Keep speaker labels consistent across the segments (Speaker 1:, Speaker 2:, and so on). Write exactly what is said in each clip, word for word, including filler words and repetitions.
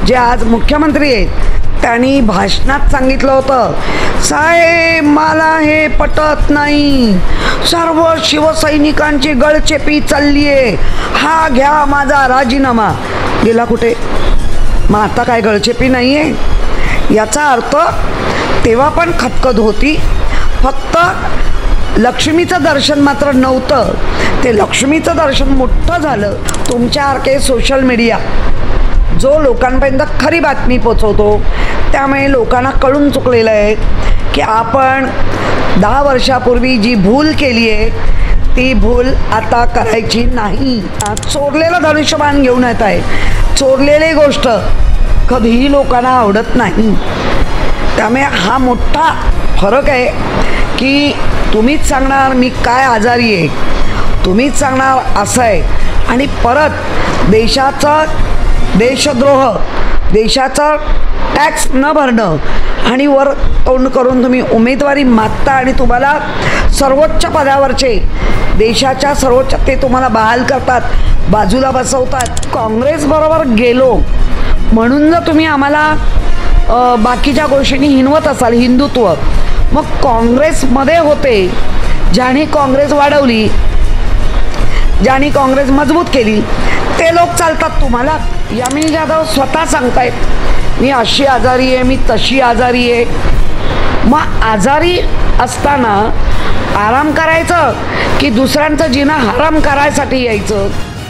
Speaker 1: जे आज मुख्यमंत्री आहेत त्यांनी भाषणात सांगितलं होतं, साहेब मला हे पटत नाही, सर्व शिवसैनिकांची गळचेपी चालली आहे, हा घ्या माझा राजीनामा. गेला कुठे? मग आता काय गळचेपी नाही आहे? याचा अर्थ तेव्हा पण खतखत होती, फक्त लक्ष्मीचं दर्शन मात्र नव्हतं. ते लक्ष्मीचं दर्शन मोठं झालं तुमच्यासारखे सोशल मीडिया जो लोकांपर्यंत खरी बातमी पोचवतो. त्यामुळे लोकांना कळून चुकलेलं आहे की आपण दहा वर्षापूर्वी जी भूल केली आहे ती भूल आता करायची नाही. चोरलेलं धनुष्यबाण घेऊन येत आहे. चोरलेली गोष्ट कधीही लोकांना आवडत नाही. त्यामुळे हा मोठा फरक आहे की तुम्हीच सांगणार मी काय आजारी आहे, तुम्हीच सांगणार असं आहे, आणि परत देशाचा देशद्रोह, देशाचा टॅक्स न भरणं आणि वर तोंड करून तुम्ही उमेदवारी मागता आणि तुम्हाला सर्वोच्च पदावरचे देशाच्या सर्वोच्च ते तुम्हाला बहाल करतात, बाजूला बसवतात. काँग्रेसबरोबर गेलो म्हणून जर तुम्ही आम्हाला बाकीच्या गोष्टींनी हिनवत असाल, हिंदुत्व, मग काँग्रेसमध्ये होते ज्याने काँग्रेस वाढवली, ज्याने काँग्रेस मजबूत केली, ते लोक चालतात तुम्हाला. यामिनी जाधव स्वतः सांगतायत मी अशी आजारी आहे, मी तशी आजारी आहे. मग आजारी असताना आराम करायचं की दुसऱ्यांचं जिना हराम करायसाठी यायचं?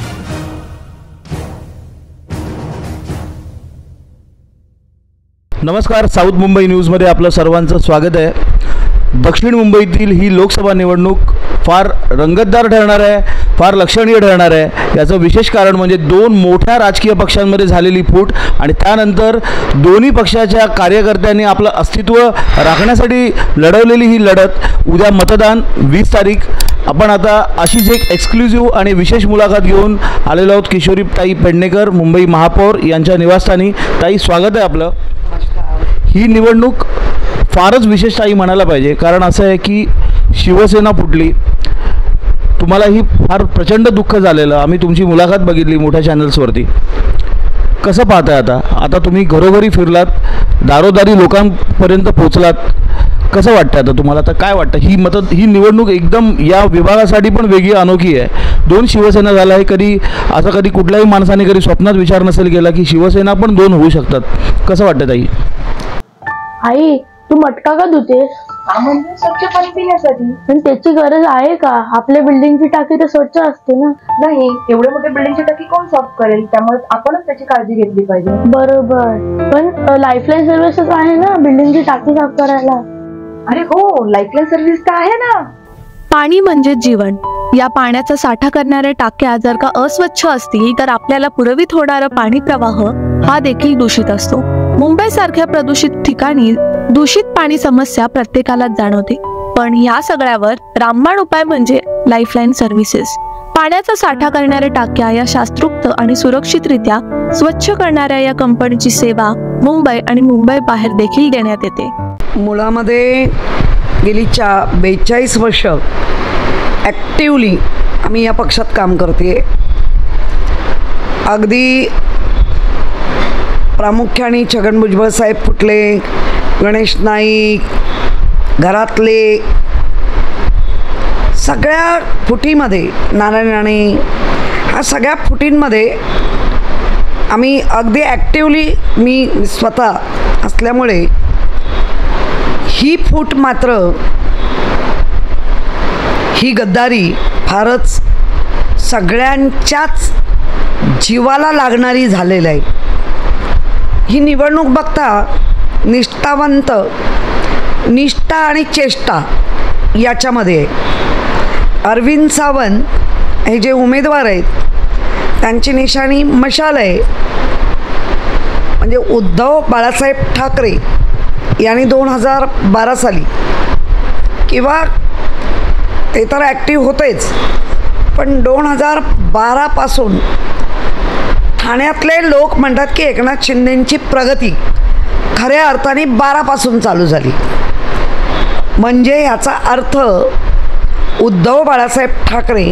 Speaker 2: नमस्कार, साऊथ मुंबई न्यूजमध्ये आपलं सर्वांचं स्वागत आहे. दक्षिण मुंबईतील ही लोकसभा निवडणूक फार रंगतदार ठरणार आहे, फार लक्षणीय ठरणार आहे. याचं विशेष कारण म्हणजे दोन मोठ्या राजकीय पक्षांमध्ये झालेली फूट आणि त्यानंतर दोन्ही पक्षाच्या कार्यकर्त्यांनी आपलं अस्तित्व राखण्यासाठी लढवलेली ही लढत. उद्या मतदान वीस तारीख. आपण आता अशीच एक एक्सक्लुझिव्ह आणि विशेष मुलाखत घेऊन आलेलो आहोत किशोरी ताई पेडणेकर, मुंबई महापौर यांच्या निवासस्थानी. ताई, स्वागत आहे आपलं. ही निवडणूक फारच विशेष ताई म्हणायला पाहिजे, कारण असं आहे की शिवसेना फुटली. तुम्हाला ही फार प्रचंड दुःख झालेलं. आम्ही तुमची मुलाखत बघितली मोठ्या चॅनल्सवरती. कसं पाहताय आता? आता तुम्ही घरोघरी फिरलात, दारोदारी लोकांपर्यंत पोचलात. कसं वाटतं आता तुम्हाला? आता काय वाटतं? ही मत ही निवडणूक एकदम या विभागासाठी पण वेगळी, अनोखी आहे. दोन शिवसेना झाला आहे. कधी असं कधी कुठल्याही माणसाने कधी स्वप्नात विचार नसेल केला की शिवसेना पण दोन होऊ शकतात. कसं वाटतं ताई?
Speaker 3: आई, तू मटका का धुतेस?
Speaker 4: म्हणजे स्वच्छ पाणी पिण्यासाठी.
Speaker 3: पण त्याची गरज आहे का? आपल्या बिल्डिंगची टाकी तर स्वच्छ असते ना.
Speaker 4: नाही, एवढे मोठे बिल्डिंगची टाकी कोण साफ करेल? त्यामुळे आपणच त्याची काळजी घेतली पाहिजे.
Speaker 3: बरोबर, पण लाईफलाईन सर्व्हिसेस आहे ना बिल्डिंगची टाकी साफ करायला.
Speaker 4: अरे हो, लाईफलाईन सर्व्हिस तर आहे ना.
Speaker 5: पाणी म्हणजे जीवन. या पाण्याचा साठा करणाऱ्या टाक्या जर का अस्वच्छ असतील तर आपल्याला पुरवित होणारा पाणी प्रवाह हा देखील दूषित असतो. मुंबई सारख्या प्रदूषित ठिकाणी दूषित पाणी समस्या प्रत्येकाला जाणवते. पण या सगळ्यावर रामबाण उपाय म्हणजे लाईफलाईन सर्व्हिसेस. पाण्याचा साठा करणाऱ्या टाक्या या शास्त्रोक्त आणि सुरक्षितरित्या स्वच्छ करणाऱ्या या कंपनीची सेवा मुंबई आणि मुंबई बाहेर देखील देण्यात येते.
Speaker 1: मुळामध्ये गेली चा बेचाळीस वर्ष ॲक्टिवली आम्ही या पक्षात काम करते. अगदी प्रामुख्याने छगन भुजबळ साहेब फुटले, गणेश नाईक, घरातले सगळ्या फुटीमध्ये, नारायण राणे, ह्या सगळ्या फुटींमध्ये आम्ही अगदी ॲक्टिवली मी स्वतः असल्यामुळे ही फूट मात्र, ही गद्दारी फारच सगळ्यांच्याच जीवाला लागणारी झालेलं आहे. ही निवडणूक बघता निष्ठावंत, निष्ठा आणि चेष्टा याच्यामध्ये अरविंद सावंत हे जे उमेदवार आहेत त्यांची निशाणी मशाल आहे. म्हणजे उद्धव बाळासाहेब ठाकरे यांनी दोन हजार बारा साली, किंवा ते तर ॲक्टिव्ह होतेच, पण दोन हजार बारापासून ठाण्यातले लोक म्हणतात की एकनाथ शिंदेंची प्रगती खऱ्या अर्थाने बारापासून चालू झाली. म्हणजे याचा अर्थ उद्धव बाळासाहेब ठाकरे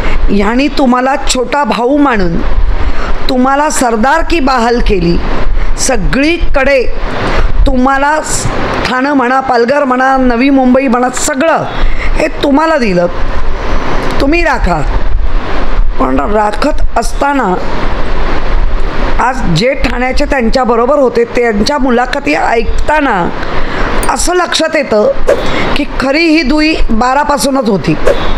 Speaker 1: यांनी तुम्हाला छोटा भाऊ मानून तुम्हाला सरदारकी बहाल केली सगळीकडे तुम्हाला ठाणं म्हणा, पालघर म्हणा, नवी मुंबई म्हणा, सगळं हे तुम्हाला दिलं, तुम्ही राखा. पण राखत असताना आज जे ठाण्याचे त्यांच्याबरोबर होते त्यांच्या मुलाखती ऐकताना असं लक्षात येतं की खरी ही दुई बारापासूनच होती.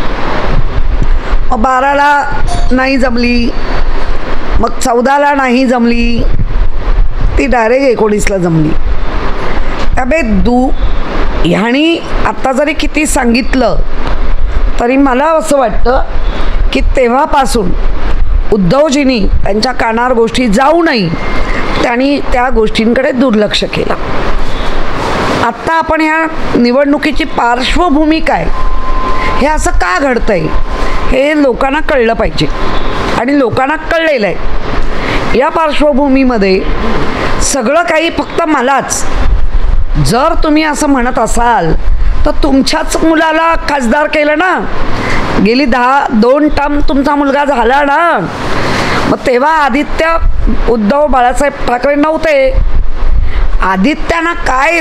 Speaker 1: बाराला नाही जमली, मग चौदाला नाही जमली, ती डायरेक्ट एकोणीसला जमली. त्यामुळे दू ह्यानी आत्ता जरी किती सांगितलं तरी मला असं वाटतं की तेव्हापासून उद्धवजींनी त्यांच्या कानावर गोष्टी जाऊ नये त्यांनी त्या गोष्टींकडे दुर्लक्ष केलं. आत्ता आपण ह्या निवडणुकीची पार्श्वभूमी काय, हे असं का घडतंय हे लोकांना कळलं पाहिजे आणि लोकांना कळलेलं आहे. या पार्श्वभूमीमध्ये सगळं काही फक्त मलाच, जर तुम्ही असं म्हणत असाल तर तुमच्याच मुलाला खासदार केलं ना, गेली दहा दोन टर्म तुमचा मुलगा झाला ना, मग तेव्हा आदित्य उद्धव बाळासाहेब ठाकरे नव्हते. आदित्यांना काय,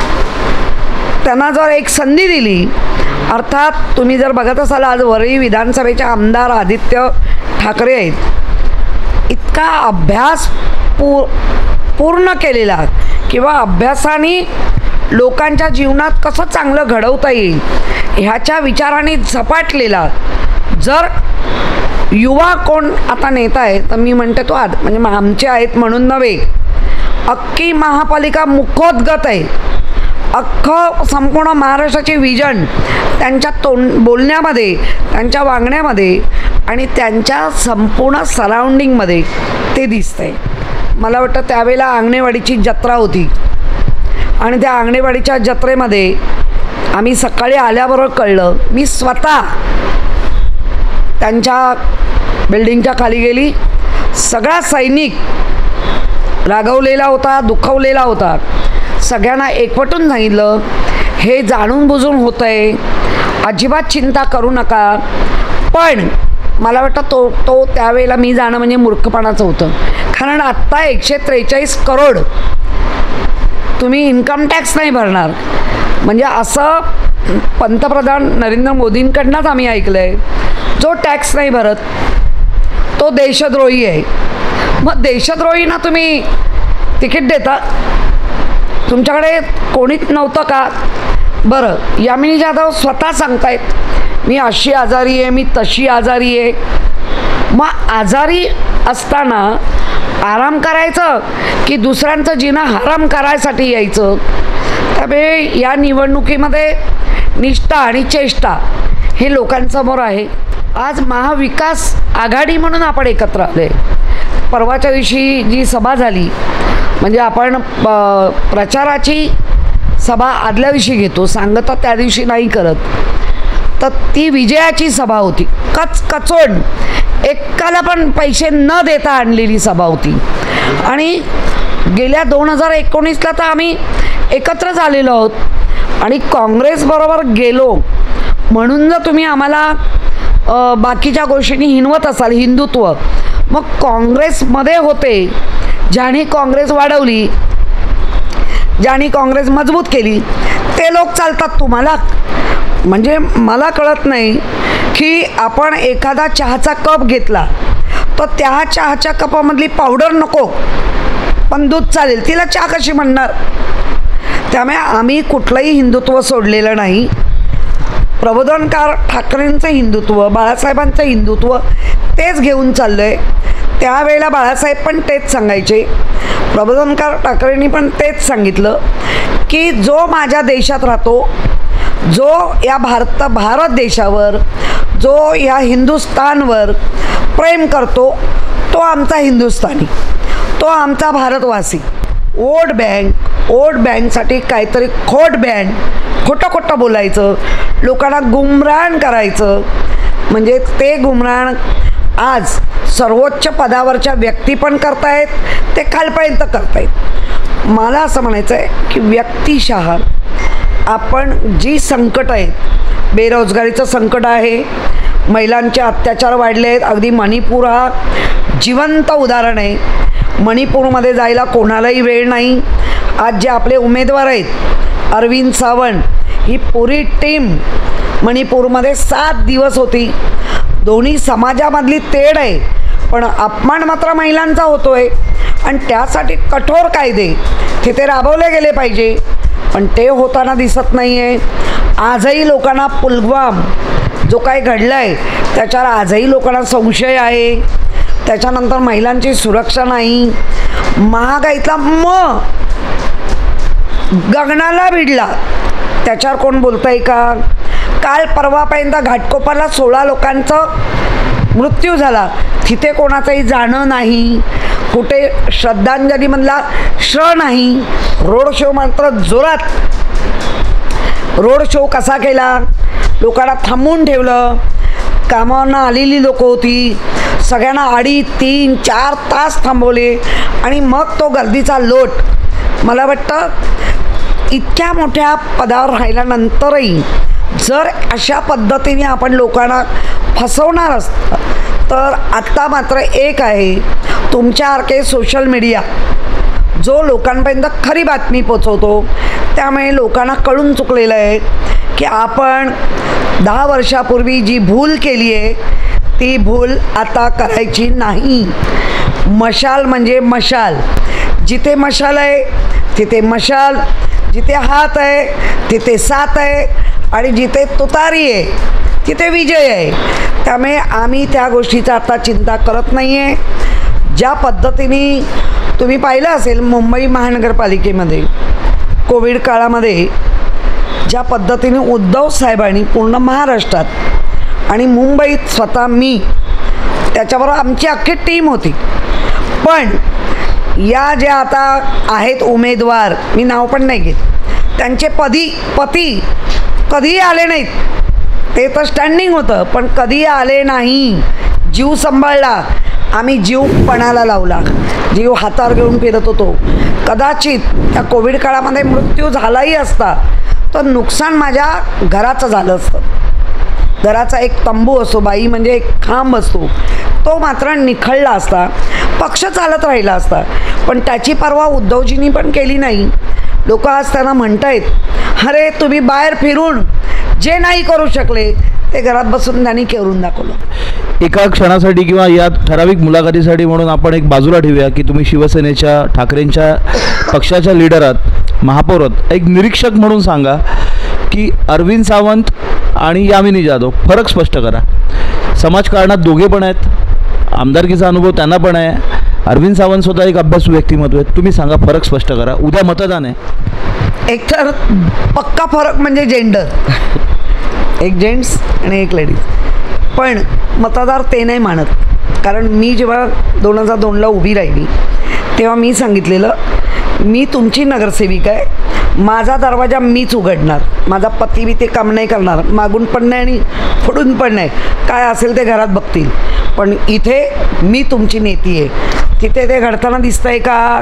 Speaker 1: त्यांना जर एक संधी दिली, अर्थात तुम्ही जर बघत असाल आज वरळी विधानसभेचे आमदार आदित्य ठाकरे आहेत, इतका अभ्यास पू पूर्ण केलेला किंवा अभ्यासाने लोकांच्या जीवनात कसं चांगलं घडवता येईल ह्याच्या विचाराने झपाटलेला जर युवा कोण आता नेता आहे तर मी म्हणते तो आद म्हणजे आमचे आहेत म्हणून नव्हे, अख्खी महापालिका मुखोद्गत आहे. अख्खं संपूर्ण महाराष्ट्राचे विजन त्यांच्या तोंड बोलण्यामध्ये, त्यांच्या वागण्यामध्ये आणि त्यांच्या संपूर्ण सराउंडिंगमध्ये ते दिसतंय. मला वाटतं त्यावेळेला आंगणेवाडीची जत्रा होती आणि त्या आंगणेवाडीच्या जत्रेमध्ये आम्ही सकाळी आल्याबरोबर कळलं, मी स्वतः त्यांच्या बिल्डिंगच्या खाली गेली, सगळा सैनिक रागवलेला होता, दुखवलेला होता. सगळ्यांना एकवटून सांगितलं, हे जाणून बुजून होतं आहे, अजिबात चिंता करू नका. पण मला वाटतं तो तो त्यावेळेला मी जाणं म्हणजे मूर्खपणाचं होतं, कारण आत्ता एकशे त्रेचाळीस करोड तुम्ही इन्कम टॅक्स नाही भरणार म्हणजे असं पंतप्रधान नरेंद्र मोदींकडनंच आम्ही ऐकलं आहे. जो टॅक्स नाही भरत तो देशद्रोही आहे. मग देशद्रोहींना तुम्ही तिकीट देता, तुमच्याकडे कोणीच नव्हतं का? बरं, यामिनी जाधव स्वतः सांगतायत मी अशी आजारी आहे, मी तशी आजारी आहे. मग आजारी असताना आराम करायचं की दुसऱ्यांचं जिणं हराम करायसाठी यायचं? त्यामुळे या निवडणुकीमध्ये निष्ठा आणि चेष्टा हे लोकांसमोर आहे. आज महाविकास आघाडी म्हणून आपण एकत्र आले. परवाच्या दिवशी जी सभा झाली म्हणजे आपण प्रचाराची सभा आदल्या दिवशी घेतो, सांगता त्या दिवशी नाही करत, तर ती विजयाची सभा होती. कच कचोड एकाला पण पैसे न देता आणलेली सभा होती. आणि गेल्या दोन हजार एकोणीसला तर आम्ही एकत्र झालेलो आहोत आणि काँग्रेसबरोबर गेलो म्हणून जर तुम्ही आम्हाला बाकीच्या गोष्टींनी हिनवत असाल, हिंदुत्व, मग काँग्रेसमध्ये होते, ज्याने काँग्रेस वाढवली, ज्याने काँग्रेस मजबूत केली, ते लोक चालतात तुम्हाला. म्हणजे मला कळत नाही की आपण एखादा चहाचा कप घेतला तर त्या चहाच्या कपामधली पावडर नको पण दूध चालेल, तिला चहा कशी म्हणणार? त्यामुळे आम्ही कुठलंही हिंदुत्व सोडलेलं नाही. प्रबोधनकार ठाकरेंचं हिंदुत्व, बाळासाहेबांचं हिंदुत्व तेच घेऊन चाललं आहे. त्यावेळेला बाळासाहेब पण तेच सांगायचे, प्रबोधनकार ठाकरेंनी पण तेच सांगितलं की जो माझ्या देशात राहतो, जो या भारत भारत देशावर, जो या हिंदुस्थानवर प्रेम करतो, तो आमचा हिंदुस्थानी, तो आमचा भारतवासी. वोट बँक वोट बँकसाठी काहीतरी खोट बँक, खोटं खोटं बोलायचं, लोकांना गुमरान करायचं. म्हणजे ते गुमरान आज सर्वोच्च पदावरच्या व्यक्ती पण करतायत, ते खालपर्यंत करतायत. मला असं म्हणायचं आहे की व्यक्तिशः आपण जी संकट आहेत, बेरोजगारीचं संकट आहे, महिलांचे अत्याचार वाढले आहेत. अगदी मणिपूर हा जिवंत उदाहरण आहे. मणिपूरमध्ये जायला कोणालाही वेळ नाही. आज जे आपले उमेदवार आहेत अरविंद सावंत, ही पुरी टीम मणिपूरमध्ये सात दिवस होती. दोन्ही समाजामधली तेढ आहे, पण अपमान मात्र महिलांचा होतो आहे. आणि त्यासाठी कठोर कायदे तिथे राबवले गेले पाहिजे, पण ते होताना दिसत नाही आहे. आजही लोकांना पुलवामा जो काही घडला आहे त्याच्यावर आजही लोकांना संशय आहे. त्याच्यानंतर महिलांची सुरक्षा नाही. महागाईतला म गगनाला भिडला, त्याच्यावर कोण बोलतं आहे का? काल परवापर्यंत घाटकोपरला सोळा लोकांचं मृत्यू झाला, तिथे कोणाचंही जाणं नाही. कुठे श्रद्धांजलीमधला श्र नाही. रोड शो मात्र जोरात. रोड शो कसा केला? लोकांना थांबवून ठेवलं. कामावरनं आलेली लोकं होती, सगळ्यांना अडीच तीन चार तास थांबवले आणि मग तो गर्दीचा लोट. मला वाटतं इतक्या मोठ्या पदावर राहिल्यानंतरही जर अशा पद्धतीने आपण लोकांना फसवणार असतं तर आत्ता मात्र एक आहे, तुमच्यासारखे सोशल मीडिया जो लोकांपर्यंत खरी बातमी पोचवतो. त्यामुळे लोकांना कळून चुकलेलं आहे की आपण दहा वर्षापूर्वी जी भूल केली आहे ती भूल आता करायची नाही. मशाल म्हणजे मशाल. जिथे मशाल आहे तिथे मशाल, जिथे हात आहे तिथे साथ आहे, आणि जिथे तुतारी आहे तिथे विजय आहे. त्यामुळे आम्ही त्या गोष्टीचा आता चिंता करत नाही आहे. ज्या पद्धतीने तुम्ही पाहिलं असेल मुंबई महानगरपालिकेमध्ये कोविड काळामध्ये ज्या पद्धतीने उद्धव साहेबांनी पूर्ण महाराष्ट्रात आणि मुंबईत स्वतः मी त्याच्याबरोबर आमची अख्खी टीम होती, पण या ज्या आता आहेत उमेदवार, मी नाव पण नाही घेत, त्यांचे पदी पती कधीही आले नाहीत. ते तर स्टँडिंग होतं, पण कधी आले नाही. जीव सांभाळला. आम्ही जीव पणाला लावला, जीव हातावर घेऊन फिरत होतो. कदाचित त्या कोविड काळामध्ये मृत्यू झालाही असता तर नुकसान माझ्या घराचं झालं असतं. घराचा एक तंबू असतो, बाई म्हणजे एक खांब असतो, तो मात्र निखळला असता, पक्ष चालत राहिला असता. पण त्याची पर्वा उद्धवजींनी पण केली नाही. लोक आज त्यांना म्हणतायत, अरे तुम्ही बाहेर फिरून जे नाही करू शकले ते घरात बसून त्यांनी करून दाखवलं.
Speaker 2: एका क्षणासाठी किंवा या ठराविक मुलाखतीसाठी म्हणून आपण एक बाजूला ठेवूया की तुम्ही शिवसेनेच्या ठाकरेंच्या पक्षाच्या लीडर आहात, महापौर आहात. एक निरीक्षक म्हणून सांगा की अरविंद सावंत आणि यामिनी जाधव फरक स्पष्ट करा. समाजकारणात दोघे पण आहेत, आमदारकीचा अनुभव त्यांना पण आहे. अरविंद सावंत स्वतः एक अभ्यासू व्यक्तिमत्व आहे. तुम्ही सांगा, फरक स्पष्ट करा. उद्या मतदान आहे.
Speaker 1: एक तर पक्का फरक म्हणजे जेंडर, एक जेंट्स आणि एक लेडीज. पण मतदार ते नाही मानत. कारण मी जेव्हा दोन हजार दोनला उभी राहिली तेव्हा मी सांगितलेलं, मी तुमची नगरसेविका आहे, माझा दरवाजा मीच उघडणार, माझा पती बी ते काम नाही करणार, मागून पण नाही आणि पुढून पण नाही, काय असेल ते घरात बघतील, पण इथे मी तुमची नेती आहे. तिथे ते घडताना दिसतंय का?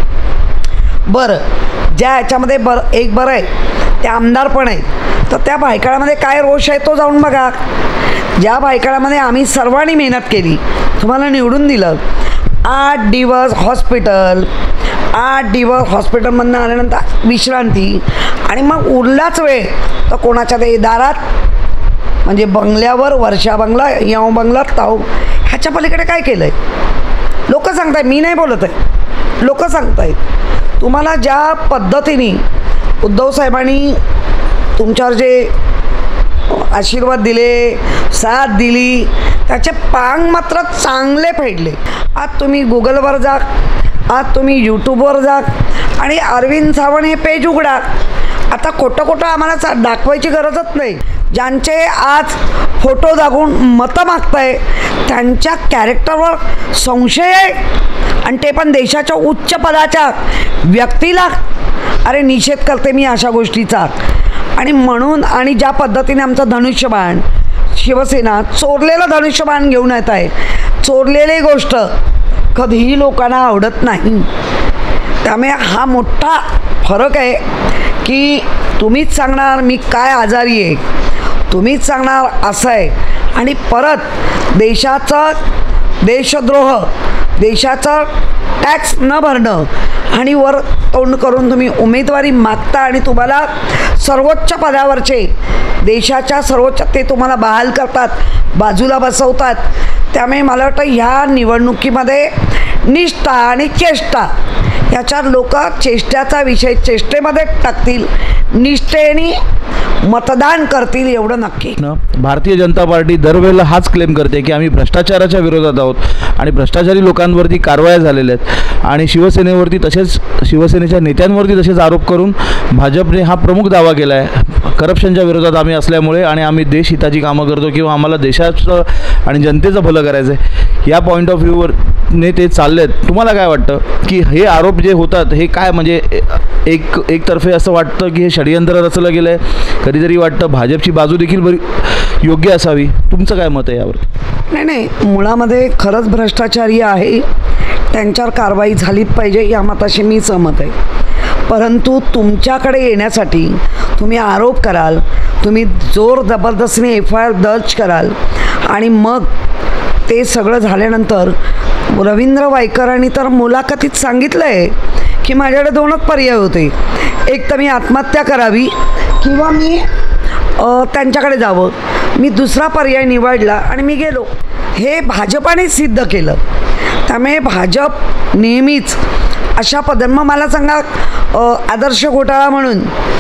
Speaker 1: बरं, ज्या ह्याच्यामध्ये बरं एक बरं आहे ते आमदार पण आहेत, तर त्या भायखळ्यामध्ये काय रोष आहे तो जाऊन बघा. ज्या भायखळ्यामध्ये आम्ही सर्वांनी मेहनत केली, तुम्हाला निवडून दिलं, आठ दिवस हॉस्पिटल, आठ दिवस हॉस्पिटलमधून आल्यानंतर विश्रांती, आणि मग उरलाच वेळ तर कोणाच्या ते दारात म्हणजे बंगल्यावर, वर्षा बंगला, याव बंगला, ताव, ह्याच्या पलीकडे काय केलं आहे? लोक सांगताय, मी नाही बोलत आहे, लोक सांगतायत. तुम्हाला ज्या पद्धतीने उद्धव साहेबांनी तुमच्यावर जे आशीर्वाद दिले, साथ दिली, त्याचे पांग मात्र चांगले फेडले. आज तुम्ही गुगलवर जा, आज तुम्ही यूट्यूबवर जा आणि अरविंद सावंत हे पेज उघडा. आता खोटं खोटं आम्हाला सा दाखवायची गरजच नाही. ज्यांचे आज फोटो दाखवून मतं मागताय त्यांच्या कॅरेक्टरवर संशय आहे, आणि ते पण देशाच्या उच्च पदाच्या व्यक्तीला. अरे निषेध करते मी अशा गोष्टीचा. आणि म्हणून, आणि ज्या पद्धतीने आमचं धनुष्यबाण शिवसेना चोरलेलं धनुष्यबाण घेऊन येत आहे, चोरलेली गोष्ट कधीही लोकांना आवडत नाही. त्यामुळे हा मोठा फरक आहे की तुम्हीच सांगणार मी काय आजारी आहे, तुम्हीच सांगणार असं आहे आणि परत देशाचं देशद्रोह, देशाचं टॅक्स न भरणं आणि वर तोंड करून तुम्ही उमेदवारी मागता आणि तुम्हाला सर्वोच्च पदावरचे देशाच्या सर्वोच्च ते तुम्हाला बहाल करतात, बाजूला बसवतात. त्यामुळे मला वाटतं ह्या निवडणुकीमध्ये निष्ठा आणि चेष्टा याच्यात लोक चेष्ट्याचा विषय चेष्टेमध्ये टाकतील, निष्ठेने मतदान करतील एवढं नक्की.
Speaker 2: भारतीय जनता पार्टी दरवेळेला हाच क्लेम करते की आम्ही भ्रष्टाचाराच्या विरोधात आहोत आणि भ्रष्टाचारी लोकांवरती कारवाया झालेल्या आहेत आणि शिवसेनेवरती तसेच शिवसेनेच्या नेत्यांवरती तसेच आरोप करून भाजपने हा प्रमुख दावा केला आहे करप्शनच्या विरोधात आम्ही असल्यामुळे आणि आम्ही देशहिताची कामं करतो किंवा आम्हाला देशाचं आणि जनतेचं भलं करायचं आहे या पॉईंट ऑफ व्ह्यूवरने ते चालले आहेत. तुम्हाला काय वाटतं की हे आरोप जे होतात हे काय म्हणजे एक एकतर्फे असं वाटतं की हे षडयंत्र रचलं गेलं आहे, कधीतरी वाटतं भाजपची बाजू देखील बरी योग्य असावी. तुमचं काय मत आहे यावर?
Speaker 1: नाही नाही मुळामध्ये खरंच भ्रष्टाचारी आहे, त्यांच्यावर कारवाई झालीच पाहिजे या मताशी मी सहमत आहे. परंतु तुमच्याकडे येण्यासाठी तुम्ही आरोप कराल, तुम्ही जोर जबरदस्तीने एफ आय आर दर्ज कराल आणि मग ते सगळं झाल्यानंतर रवींद्र वायकरांनी तर मुलाखतीत सांगितलं आहे की माझ्याकडे दोनच पर्याय होते, एक तर मी आत्महत्या करावी किंवा मी त्यांच्याकडे जावं. मी दुसरा पर्याय निवडला आणि मी गेलो. हे भाजपाने सिद्ध केलं. त्यामुळे भाजप नेहमीच अशा पद्धतीनं मग मला सांगा आदर्श घोटाळा म्हणून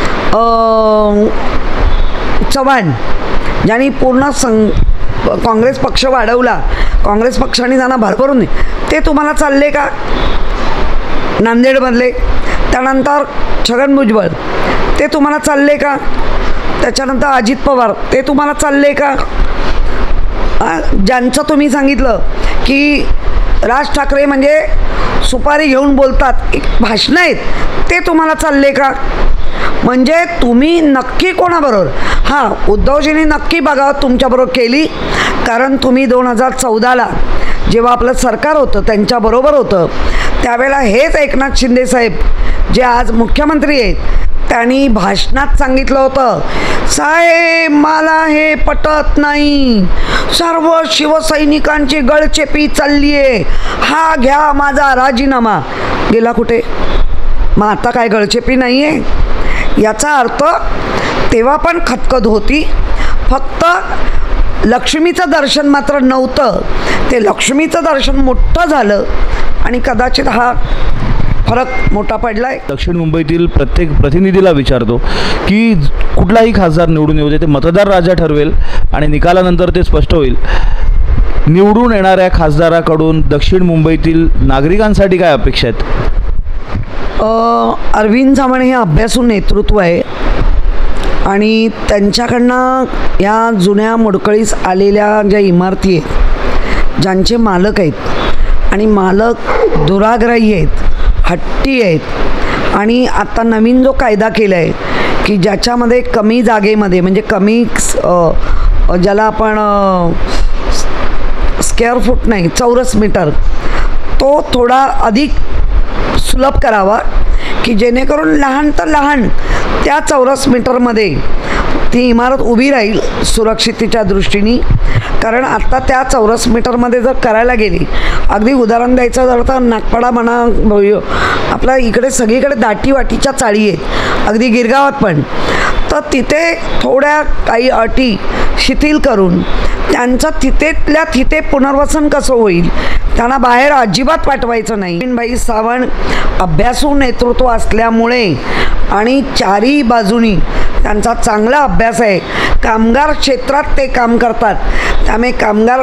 Speaker 1: चव्हाण ज्यांनी पूर्ण सं काँग्रेस पक्ष वाढवला, काँग्रेस पक्षाने त्यांना भरभरून ते तुम्हाला चालले का? नांदेडमधले त्यानंतर छगन भुजबळ ते तुम्हाला चालले का? त्याच्यानंतर अजित पवार ते तुम्हाला चालले का? ज्यांचं तुम्ही सांगितलं की राज ठाकरे म्हणजे सुपारी घेऊन बोलतात, एक भाषणं आहेत, ते तुम्हाला चालले का? म्हणजे तुम्ही नक्की कोणाबरोबर? हां, उद्धवजींनी नक्की बघावं तुमच्याबरोबर केली, कारण तुम्ही दोन हजार चौदाला जेव्हा आपलं सरकार होतं त्यांच्याबरोबर होतं त्यावेळेला हेच एकनाथ शिंदेसाहेब जे आज मुख्यमंत्री आहेत त्यांनी भाषणात सांगितलं होतं, साहेब मला हे पटत नाही, सर्व शिवसैनिकांची गळचेपी चालली आहे, हा घ्या माझा राजीनामा. गेला कुठे? मग आता काय गळचेपी नाही आहे? याचा अर्थ तेव्हा पण खतखत होती, फक्त लक्ष्मीचं दर्शन मात्र नव्हतं. ते लक्ष्मीचं दर्शन मोठं झालं आणि कदाचित हा फरक मोठा पडला आहे.
Speaker 2: दक्षिण मुंबईतील प्रत्येक प्रतिनिधीला विचारतो की कुठलाही खासदार निवडून येऊ दे, ते मतदार राजा ठरवेल आणि निकालानंतर ते स्पष्ट होईल. निवडून येणाऱ्या खासदाराकडून दक्षिण मुंबईतील नागरिकांसाठी काय अपेक्षा आहेत?
Speaker 1: अरविंद सावंत हे अभ्यासू नेतृत्व आहे आणि त्यांच्याकडनं या जुन्या मोडकळीस आलेल्या ज्या इमारती आहेत, ज्यांचे मालक आहेत आणि मालक दुराग्रही आहेत, हट्टी आहेत आणि आता नवीन जो कायदा केला आहे की ज्याच्यामध्ये कमी जागेमध्ये म्हणजे कमी ज्याला आपण स्क्वेअर फूट नाही चौरस मीटर तो थोडा अधिक सुलभ करावा की जेणेकरून लहान तर लहान त्या चौरस मीटरमध्ये ती इमारत उभी राहील सुरक्षिततेच्या दृष्टीने. कारण आत्ता त्या चौरस मीटरमध्ये जर करायला गेली, अगदी उदाहरण द्यायचं झालं तर नागपाडा म्हणा, आपल्या इकडे सगळीकडे दाटी वाटीच्या चाळी आहेत, अगदी गिरगावात पण, तर तिथे थोड्या काही अटी शिथिल करून त्यांचं तिथेतल्या तिथे पुनर्वसन कसं होईल, त्यांना बाहेर अजिबात पाठवायचं नाही. भाई सावंत अभ्यासू नेतृत्व असल्यामुळे आणि चारही बाजूनी त्यांचा चांगला अभ्यास आहे, कामगार क्षेत्रात ते काम करतात, त्यामुळे कामगार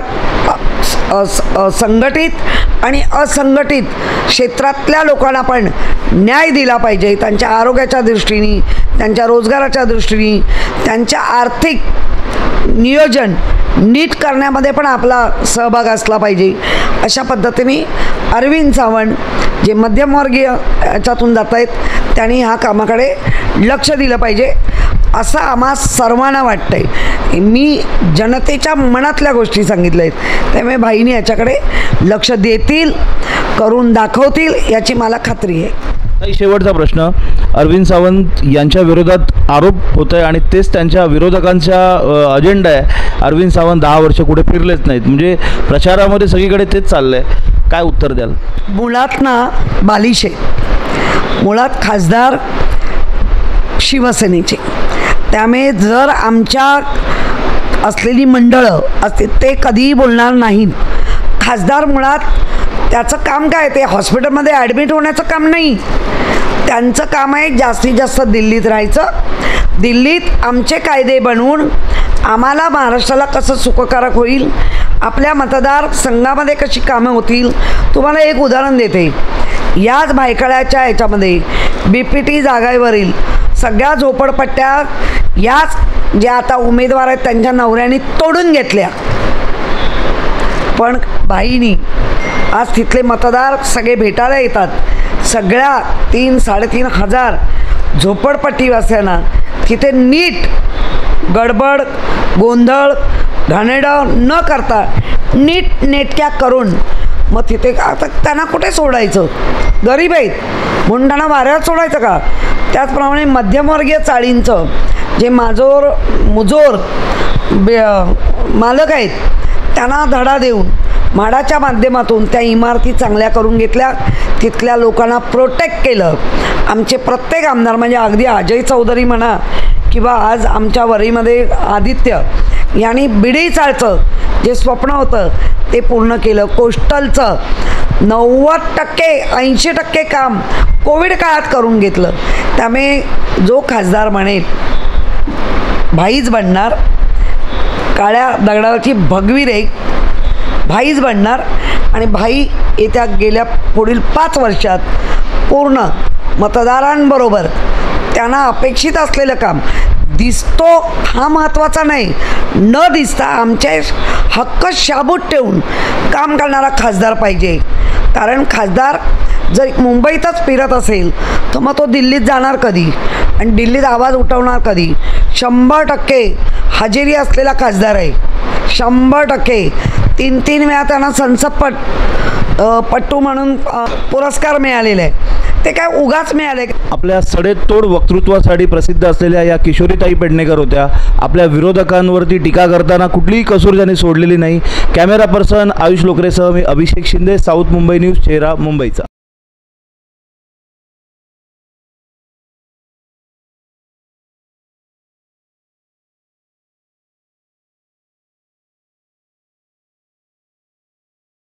Speaker 1: संघटित आणि असंघटित क्षेत्रातल्या लोकांना पण न्याय दिला पाहिजे. त्यांच्या आरोग्याच्या दृष्टीने, त्यांच्या रोजगाराच्या दृष्टीने, त्यांच्या आर्थिक नियोजन नीट करण्यामध्ये पण आपला सहभाग असला पाहिजे. अशा पद्धतीने अरविंद सावंत जे मध्यमवर्गीय याच्यातून जात आहेत त्यांनी ह्या कामाकडे लक्ष दिलं पाहिजे असं आम्हा सर्वांना वाटतं आहे. मी जनतेच्या मनातल्या गोष्टी सांगितल्या आहेत, त्यामुळे भाईनी याच्याकडे लक्ष देतील, करून दाखवतील याची मला खात्री आहे.
Speaker 2: शेवटचा प्रश्न, अरविंद सावंत यांच्या विरोधात आरोप होत आहे आणि तेच त्यांच्या विरोधकांचा अ, अजेंडा आहे. अरविंद सावंत दहा वर्ष कुठे फिरलेच नाहीत, म्हणजे प्रचारामध्ये सगळीकडे तेच चाललं आहे. काय उत्तर द्याल?
Speaker 1: मुळात ना बालिश आहे, मुळात खासदार शिवसेनेचे. त्यामुळे जर आमच्या असलेली मंडळं असते ते कधीही बोलणार नाहीत. खासदार मुळात त्याचं काम काय, ते हॉस्पिटलमध्ये ॲडमिट होण्याचं काम नाही. त्यांचं काम आहे जास्तीत जास्त दिल्लीत राहायचं, दिल्लीत आमचे कायदे बनवून आम्हाला महाराष्ट्राला कसं सुखकारक होईल, आपल्या मतदार संघामध्ये कशी कामं होतील. तुम्हाला एक उदाहरण देते. याच भायखळ्याच्या याच्यामध्ये बी पी टी जागेवरील सगळ्या झोपडपट्ट्या याच ज्या आता उमेदवार आहेत त्यांच्या नवऱ्यांनी तोडून घेतल्या. पण बाईनी आज तिथले मतदार सगळे भेटायला येतात. सगळ्या तीन साडेतीन हजार झोपडपट्टीवासियांना तिथे नीट गडबड गोंधळ घाणेरडं न करता नीट नेटक्या करून मग तिथे आता त्यांना कुठे सोडायचं, गरीब आहेत म्हणून त्यांना वाऱ्यावर सोडायचं का. त्याचप्रमाणे मध्यमवर्गीय चाळींचं जे माजोर मुजोर बे मालक आहेत त्यांना धडा देऊन म्हाडाच्या माध्यमातून त्या इमारती चांगल्या करून घेतल्या, तिथल्या लोकांना प्रोटेक्ट केलं. आमचे प्रत्येक आमदार म्हणजे अगदी अजय चौधरी म्हणा किंवा आज आमच्या वरीमध्ये आदित्य यांनी बिडी चाळचं जे स्वप्न होतं ते पूर्ण केलं. कोस्टलचं नव्वद टक्के ऐंशी टक्के काम कोविड काळात करून घेतलं. त्यामुळे जो खासदार म्हणेल भाईच बनणार, काळ्या दगडावरची भगवी रेख भाईच बनणार आणि भाई येत्या गेल्या पुढील पाच वर्षात पूर्ण मतदारांबरोबर त्यांना अपेक्षित असलेलं काम दिसतो हा महत्त्वाचा नाही, न दिसता आमचे हक्क शाबूत ठेवून काम करणारा खासदार पाहिजे. कारण खासदार जर मुंबईतच फिरत असेल तर मग तो दिल्लीत जाणार कधी आणि दिल्लीत आवाज उठवणार कधी. शंभर टक्के हजेरी असलेला खासदार आहे, शंभर टक्के. तीन तीन वेळा त्यांना संसदपट पट्टू म्हणून पुरस्कार मिळालेले आहे. ते काय उगाच मिळाले.
Speaker 2: आपल्या सडेतोड वक्तृत्वासाठी प्रसिद्ध असलेल्या या किशोरीताई पेडणेकर होत्या. आपल्या विरोधकांवरती टीका करताना कुठलीही कसूर त्यांनी सोडलेली नाही. कॅमेरा पर्सन आयुष लोकरेसह मी अभिषेक शिंदे, साऊथ मुंबई न्यूज, चेहरा मुंबईचा.